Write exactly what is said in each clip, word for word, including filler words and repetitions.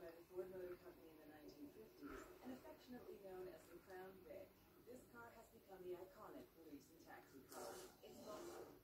by the Ford Motor Company in the nineteen fifties and affectionately known as the Crown Vic. This car has become the iconic police and taxi car. It's also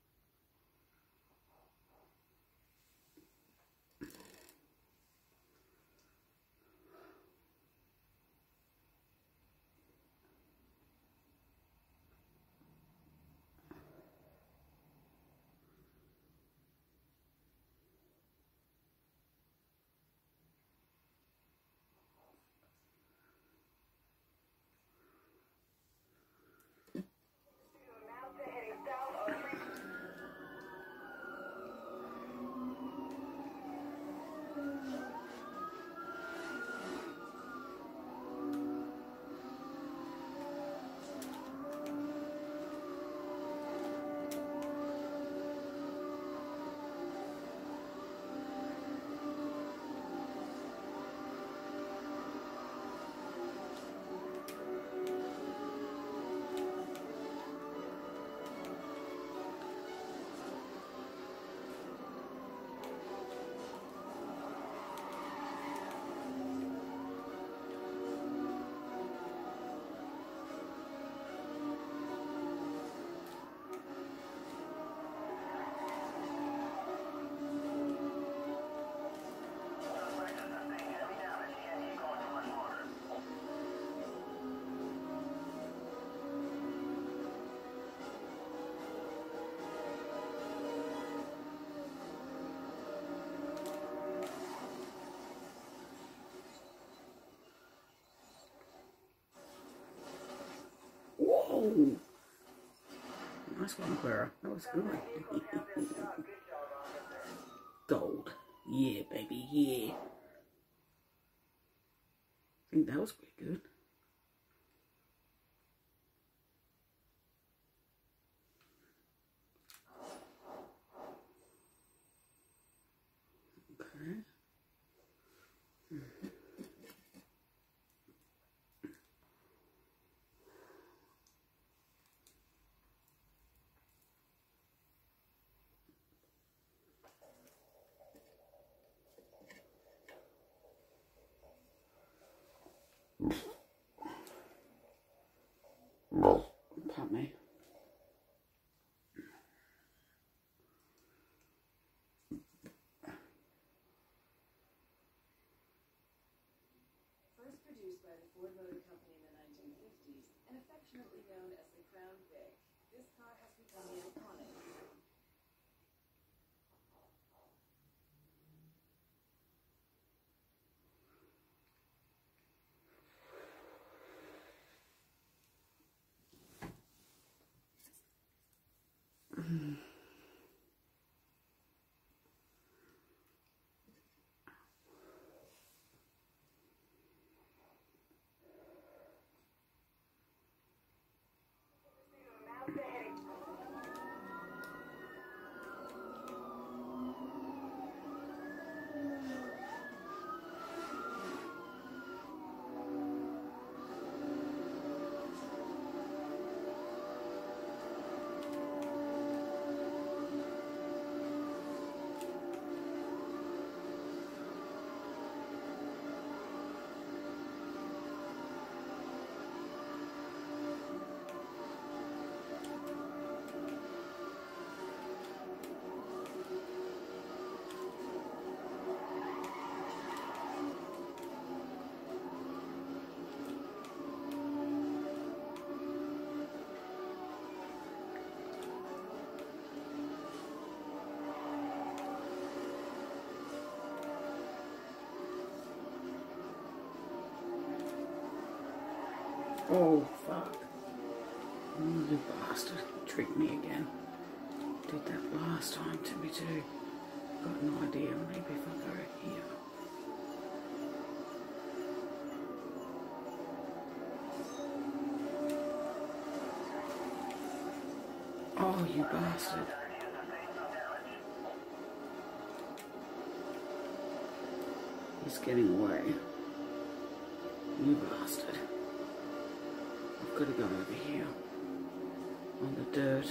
Whoa! Nice one, Clara. That was good. Gold. Yeah, baby, yeah. I think that was pretty good. Okay. Mm-hmm. Pardon me. first produced by the Ford Motor Company in the nineteen fifties and affectionately known as the Crown Vic, this car has become the iconic. Oh, fuck. Oh, you bastard. Tricked me again. Did that last time to me too. Got an idea. Maybe if I go here. Oh, you bastard. He's getting away. You bastard. I've got to go over here. On the dirt.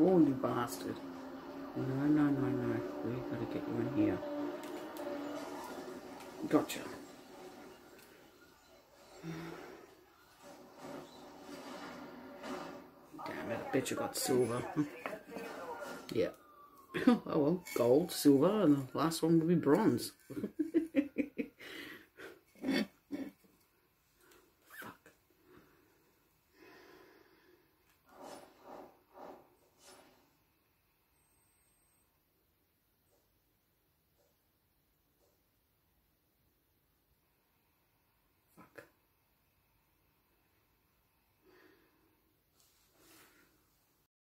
Oh, you bastard. No, no, no, no. We gotta get you in here. Gotcha. Damn it, I bet you got silver. Yeah. Oh well, gold, silver, and the last one will be bronze.